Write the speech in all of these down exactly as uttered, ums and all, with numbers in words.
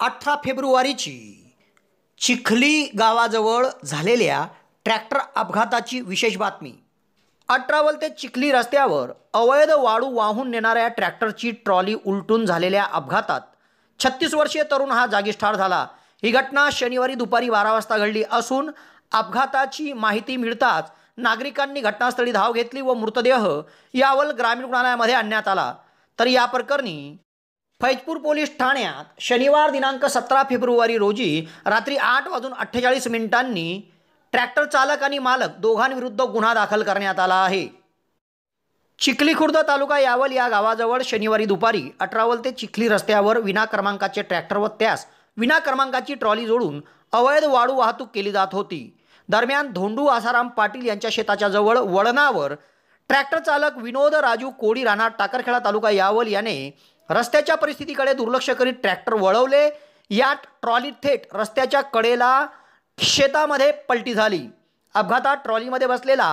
अठरा फेब्रुवारीची चिखली गावाजवळ झालेल्या ट्रॅक्टर अपघाताची विशेष बातमी। अठरावल ते चिखली रस्त्यावर अवैध वाळू वाहून नेणाऱ्या ट्रॅक्टरची ट्रॉली उलटून झालेल्या अपघातात छत्तीस वर्षीय तरुण हा जागीच ठार झाला। ही घटना शनिवारी दुपारी बारा वाजता घडली असून अपघाताची माहिती मिळताच नागरिकांनी घटनास्थळी धाव घेतली व मृतदेह यावल ग्रामीण रुग्णालयामध्ये आणण्यात आला। तर या प्रकरणी फैजपूर पोलीस ठाण्यात शनिवार दिनांक सतरा फेब्रुवारी रोजी रात्री आठ वाजून अठ्ठेचाळीस मिनिटांनी ट्रॅक्टर चालक आणि मालक दोघांविरुद्ध गुन्हा दाखल करण्यात आला आहे। चिखली खुर्द तालुका यावल या गावाजवळ शनिवारी दुपारी अठरावल ते चिखली रस्त्यावर विना क्रमांकाचे ट्रॅक्टर व त्यास विना क्रमांकाची ट्रॉली जोडून अवैध वाळू वाहतूक केली जात होती। दरम्यान धोंडू आसाराम पाटील यांच्या शेताच्या जवळ वळणावर ट्रॅक्टर चालक विनोद राजू कोडी राहणार टाकरखेडा तालुका यावल याने रस्त्याच्या परिस्थितीकडे दुर्लक्ष करीत ट्रॅक्टर वळवले। या ट्रॉली थेट रस्त्याच्या कडेला शेतामध्ये पलटी झाली। अपघातात ट्रॉलीमध्ये बसलेला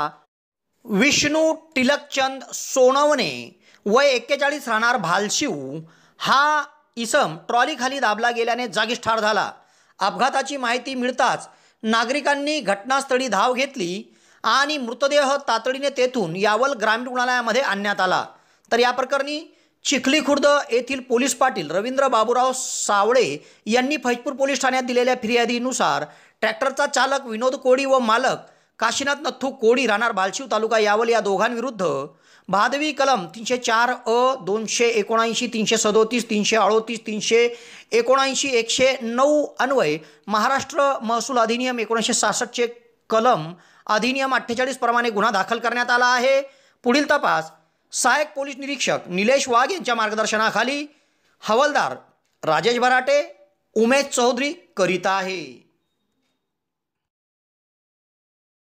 विष्णू टिलकचंद सोनवणे वय एक्केचाळीस राहणार भालशिव हा इसम ट्रॉली खाली दाबला गेल्याने जागीच ठार झाला। अपघाताची माहिती मिळताच नागरिकांनी घटनास्थळी धाव घेतली आणि मृतदेह तातडीने तेथून यावल ग्रामीण रुग्णालयामध्ये आणण्यात आला। तर या प्रकरणी चिखली खुर्द येथील पोलीस पाटील रवींद्र बाबूराव सावळे यांनी फैजपूर पोलीस ठाण्यात दिलेल्या फिर्यादीनुसार ट्रॅक्टरचा चालक विनोद कोडी व मालक काशीनाथ नथू कोडी राहणार बालशिव तालुका यावल या दोघांविरुद्ध भादवी कलम तीनशे चार अ दोनशे एकोणऐंशी तीनशे सदोतीस तीनशे अडोतीस तीनशे एकोणऐंशी एकशे नऊ अन्वय महाराष्ट्र महसूल अधिनियम एकोणीसशे सहासष्टचे कलम अधिनियम अठ्ठेचाळीस प्रमाणे गुन्हा दाखल करण्यात आला आहे। पुढील तपास सहाय्यक पोलीस निरीक्षक निलेश वाघ यांच्या मार्गदर्शनाखाली हवालदार राजेश भराटे उमेश चौधरी करीत आहे।